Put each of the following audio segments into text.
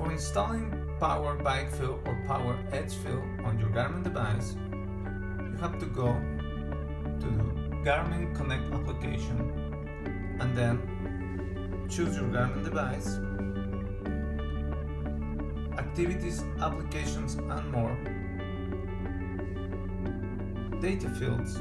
So installing Power Bike Fill or Power Edge Fill on your Garmin device, you have to go to the Garmin Connect application and then choose your Garmin device, Activities, Applications and More, Data Fields,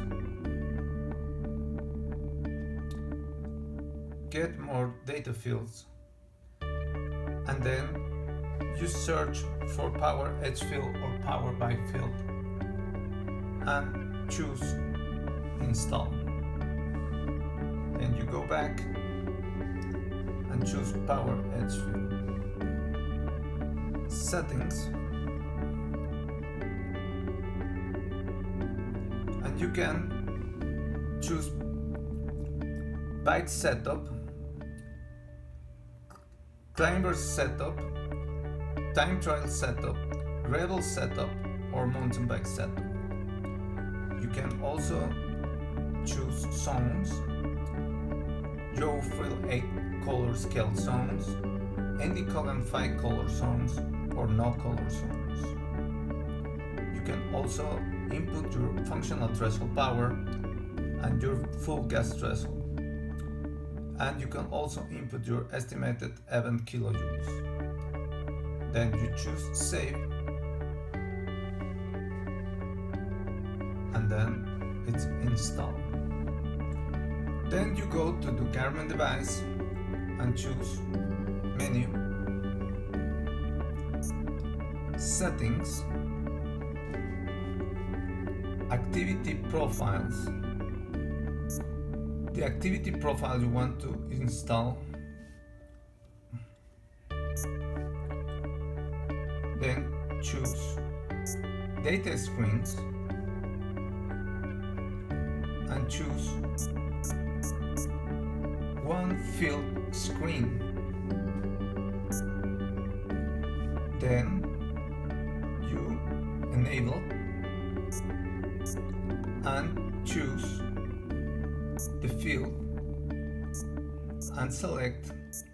Get More Data Fields, and then you search for Power Edge Fill or Power Bike Fill and choose Install. Then you go back and choose Power Edge Fill. Settings, and you can choose Bike Setup, Climber Setup, Time Trial Setup, Gravel Setup, or Mountain Bike Setup. You can also choose zones, Joe Friel 8 color scale zones, any Coggan 5 color zones, or no color zones. You can also input your functional threshold power and your full gas threshold. And you can also input your estimated event kilojoules. Then you choose Save, and then it's installed. Then you go to the Garmin device and choose Menu, Settings, Activity Profiles. The activity profile you want to install, then choose Data Screens and choose One Field Screen. Then you enable and choose the field and select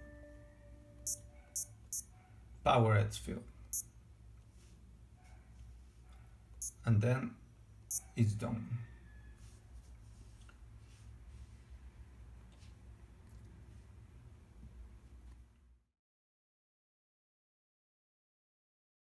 Power Edge Fill, and then it's done.